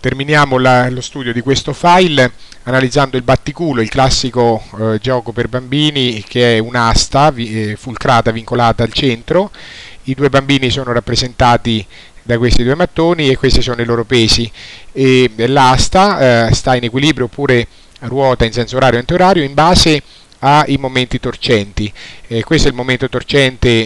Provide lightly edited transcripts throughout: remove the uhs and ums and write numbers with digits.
Terminiamo lo studio di questo file analizzando il batticulo, il classico gioco per bambini, che è un'asta fulcrata vincolata al centro. I due bambini sono rappresentati da questi due mattoni e questi sono i loro pesi, e l'asta sta in equilibrio oppure ruota in senso orario e antiorario in base ai momenti torcenti. Questo è il momento torcente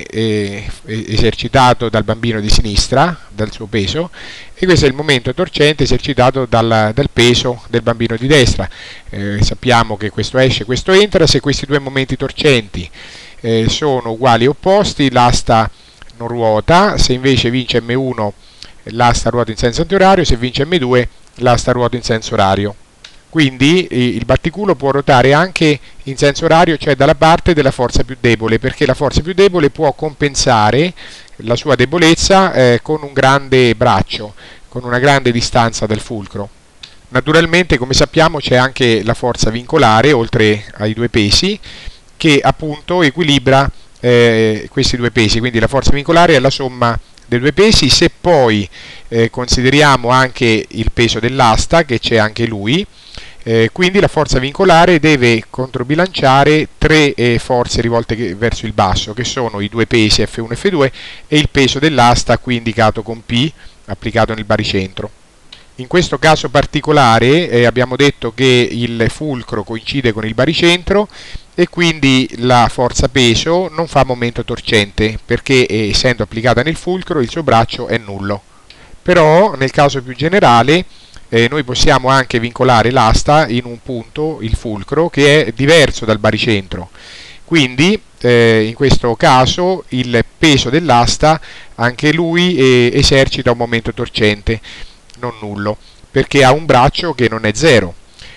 esercitato dal bambino di sinistra, dal suo peso, e questo è il momento torcente esercitato dal peso del bambino di destra. Sappiamo che questo esce, questo entra. Se questi due momenti torcenti sono uguali e opposti, l'asta non ruota. Se invece vince M1, l'asta ruota in senso antiorario. Se vince M2, l'asta ruota in senso orario. Quindi il batticulo può ruotare anche in senso orario, cioè dalla parte della forza più debole, perché la forza più debole può compensare la sua debolezza con un grande braccio, con una grande distanza dal fulcro. Naturalmente, come sappiamo, c'è anche la forza vincolare, oltre ai due pesi, che appunto equilibra questi due pesi. Quindi la forza vincolare è la somma dei due pesi. Se poi consideriamo anche il peso dell'asta, che c'è anche lui, quindi la forza vincolare deve controbilanciare tre forze rivolte verso il basso, che sono i due pesi F1 e F2 e il peso dell'asta, qui indicato con P, applicato nel baricentro. In questo caso particolare abbiamo detto che il fulcro coincide con il baricentro e quindi la forza peso non fa momento torcente, perché essendo applicata nel fulcro il suo braccio è nullo. Però nel caso più generale noi possiamo anche vincolare l'asta in un punto, il fulcro, che è diverso dal baricentro. Quindi in questo caso il peso dell'asta anche lui esercita un momento torcente, non nullo, perché ha un braccio che non è zero.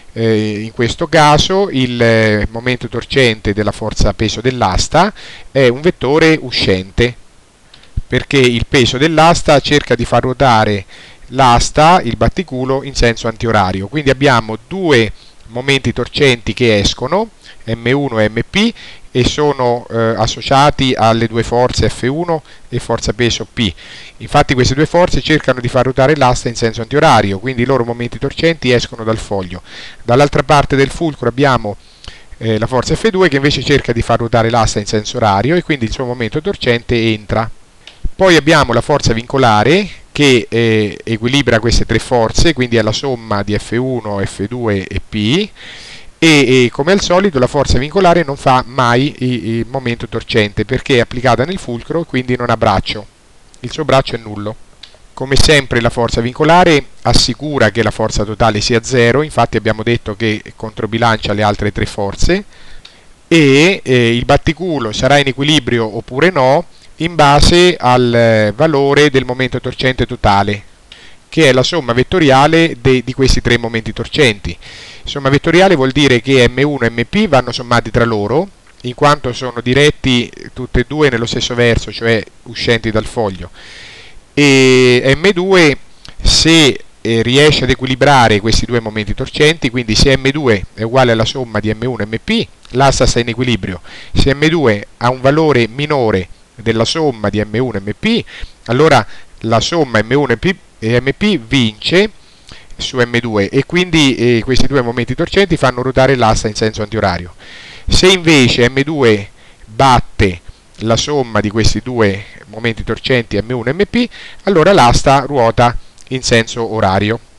In questo caso il momento torcente della forza peso dell'asta è un vettore uscente, perché il peso dell'asta cerca di far ruotare l'asta, il batticulo, in senso antiorario. Quindi abbiamo due momenti torcenti che escono, M1 e MP, e sono associati alle due forze F1 e forza peso P. Infatti queste due forze cercano di far ruotare l'asta in senso antiorario, quindi i loro momenti torcenti escono dal foglio. Dall'altra parte del fulcro abbiamo la forza F2 che invece cerca di far ruotare l'asta in senso orario e quindi il suo momento torcente entra. Poi abbiamo la forza vincolare che equilibra queste tre forze, quindi è la somma di F1, F2 e P, e come al solito la forza vincolare non fa mai il momento torcente perché è applicata nel fulcro e quindi non ha braccio, il suo braccio è nullo. Come sempre la forza vincolare assicura che la forza totale sia zero, infatti abbiamo detto che controbilancia le altre tre forze, e il batticulo sarà in equilibrio oppure no in base al valore del momento torcente totale, che è la somma vettoriale di questi tre momenti torcenti. Somma vettoriale vuol dire che M1 e MP vanno sommati tra loro, in quanto sono diretti tutti e due nello stesso verso, cioè uscenti dal foglio, e M2 se riesce ad equilibrare questi due momenti torcenti, quindi se M2 è uguale alla somma di M1 e MP, l'asta sta in equilibrio. Se M2 ha un valore minore della somma di M1 e MP, allora la somma M1 e MP vince su M2 e quindi questi due momenti torcenti fanno ruotare l'asta in senso antiorario. Se invece M2 batte la somma di questi due momenti torcenti M1 e MP, allora l'asta ruota in senso orario.